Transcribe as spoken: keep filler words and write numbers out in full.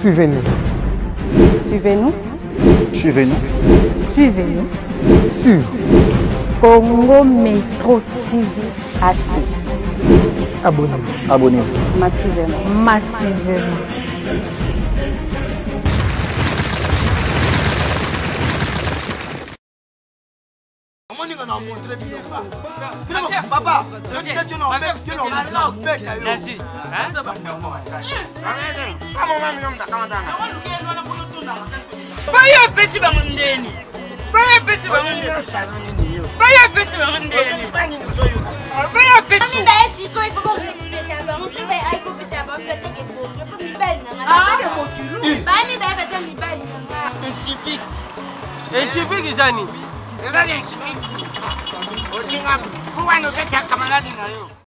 Suivez-nous. Suivez-nous. Suivez-nous. Suivez-nous. Suivez. Congo Métro T V H D. Abonnez-vous. Abonnez-vous. Massivement. Massivement. Papa, Fire pesi bangundeni. Fire pesi bangundeni. Fire pesi bangundeni. Fire pesi. Enshiviki jani. Era enshiviki. Ojinga, kuwa no zeta kamaradi na yo.